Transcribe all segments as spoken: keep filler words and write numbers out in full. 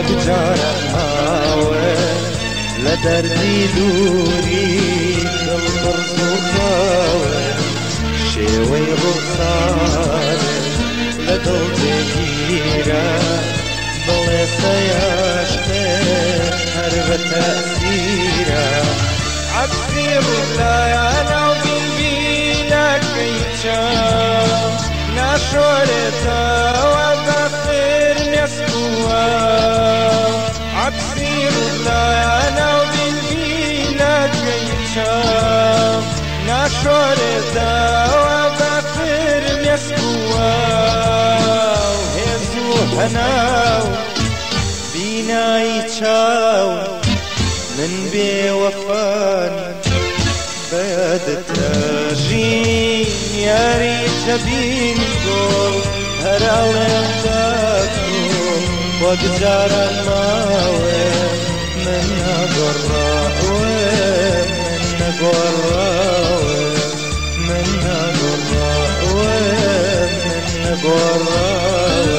وەکجارە ماوە لە دەردی دووری دڵبڕز و خاوە شێوەی ڕوخسارە لە دڵ جێگیرە بڵێ سەیاشتێ هەر بە تەسیرە عەکسی ڕوولایانە و بیلبیلەکەی چاو ناشۆرێتەوە بەخێر نێسکووە عەکسی ڕوولایانە و بیلبیلەکەی چاو ناشۆرێتەوە بەخێر نێسکووە هێز و هەناو بینایی چاو من بێوەفانی بەیادتەژین یاری جەبین گۆڵ هەراڵێم دەکوم وەک جاران ماوێ من نەگۆڕاوێ من نەگۆڕاوێ من نەگۆڕاوێ من نەگۆڕاوێ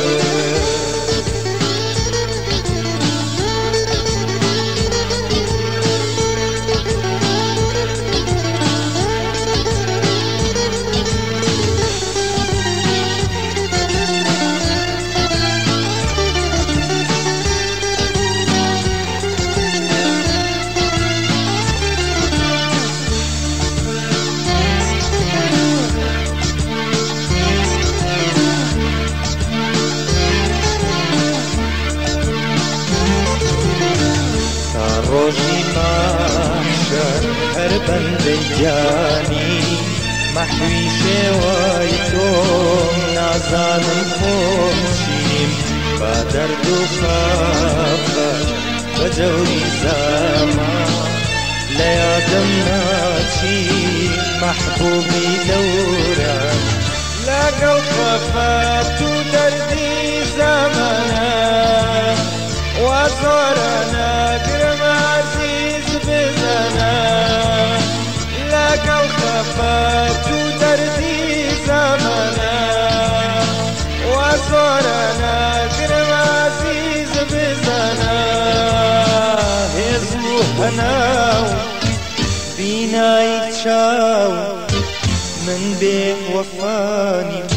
ڕۆژی ماشەر هەر بەندەی گیانی مەحوی شێوەی تۆم نازانم خۆم چیم با دەرد و خەفەت بە جەوری زەمان لە یادم ناچی مەحبوبی لەورە لەگەڵ خەفەت و دەردی زەمانە وا زۆرە نەگرم عەزیز بزەنە لەگەڵ خەفەت و دەردی زەمانە وا زۆرە نەگرم عەزیز بزەنە هێز و هەناو بینایی چاو من بێوەفانیم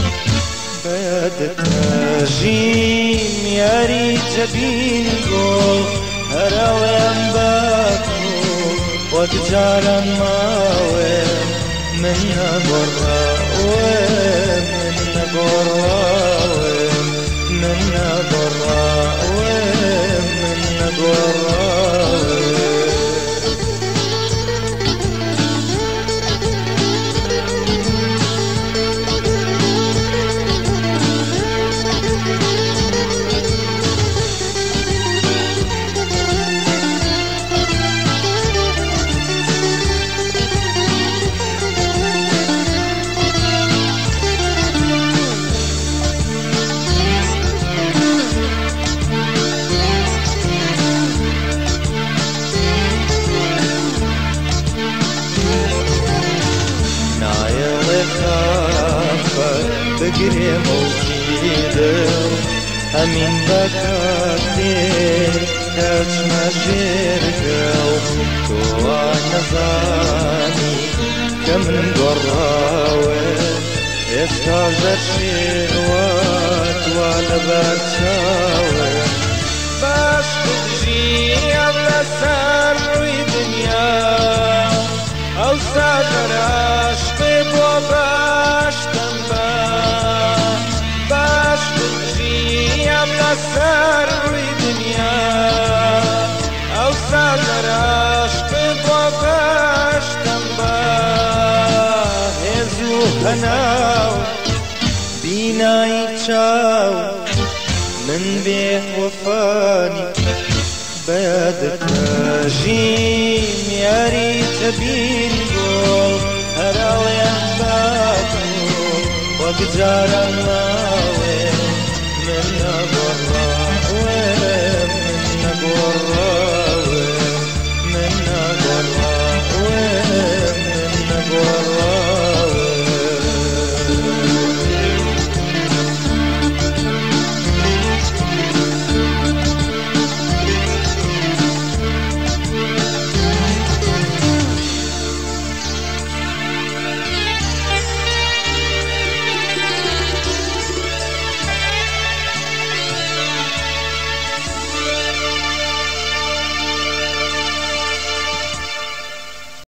بەیادتەژین یاری جەبین گۆڵ هەراڵێم بەکوم وەک جاران ماوێ من نەگۆڕاوێ من نەگۆڕاوێ من نەگۆڕاوێ من نەگۆڕاوێ بگرێ مەوجیدم ئەمین بە کاتێک کەچمە ژێرگەڵ تۆ وا نەزانی کە من گۆڕاوێ ئێستا ژەر شێوات وا لەبەر چاوێ باش بژیم لەسەر ڕووی دنیا ئەوستا ژەر عاشقێ بۆ باشتم بە باش بژیم لەسەر ڕووی دنیا ئەوستا ژەر عاشقێ بۆ باشتم بە هێز و هەناو بینایی چاو من بێوەفانی بەیادتەژین یاری جەبین گۆڵ هەراڵێم بەکوم وەک جاران ماوێ من نەگۆڕاوێ من نەگۆڕاوێ